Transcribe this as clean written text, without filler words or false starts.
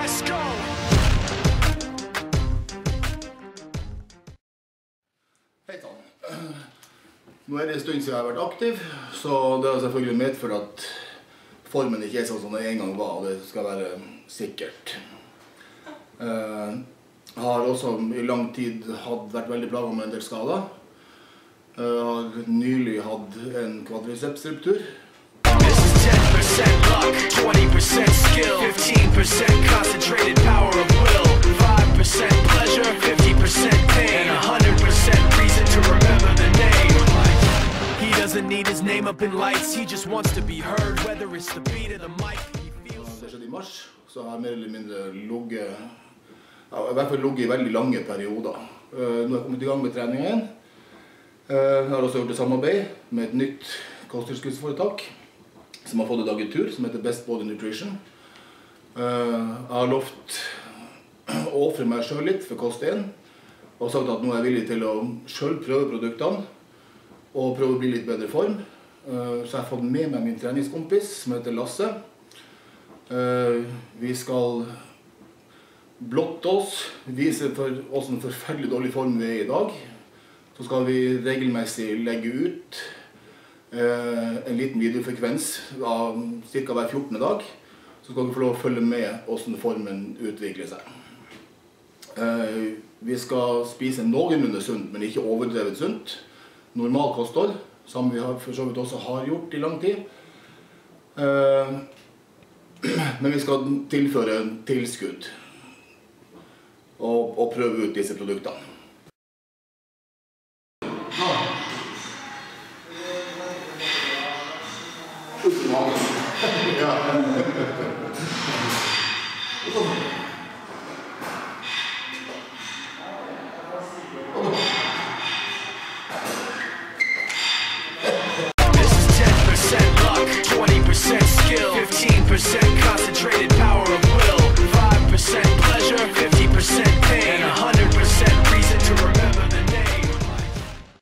Let's go! Hei sann. Nå det en stund siden jeg har vært aktiv, så det har selvfølgelig medført at formen ikke sånn som det en gang var, og det skal være sikkert. Jeg har også i lang tid vært veldig plaget med en del skader. Jeg har nylig hatt en kvadricepsruptur. This is 10% luck, 20% skill, 15% concentrated power of will, 5% pleasure, 50% pain, 100% reason to remember the name. He doesn't need his name up in lights, he just wants to be heard, whether it's the beat of the mic. Det skjedde i mars, så har jeg mer eller mindre ligget, i hvert fall ligget i veldig lange perioder. Nå har jeg kommet i gang med trening igjen. Jeg har også gjort et samarbeid med et nytt kosttilskuddsforetak som har fått et agentur som heter Best Body Nutrition. Jeg har lovt å offre meg selv litt for kost 1 og sagt at nå er jeg villig til å selv prøve produktene og prøve å bli litt bedre form. Så jeg har fått med meg min treningskompis som heter Lasse. Vi skal blotte oss, vise for oss en forferdelig dårlig form vi er i dag. Så skal vi regelmessig legge ut en liten videofrekvens av ca. hver 14. dag. Så skal vi få lov å følge med hvordan formen utvikler seg. Vi skal spise noenlunde sunt, men ikke overdrevet sunt. Normal kosthold, som vi for så vidt også har gjort i lang tid. Men vi skal tilføre tilskudd og prøve ut disse produktene. This is 10% luck, 20% skill, 15% concentrated power.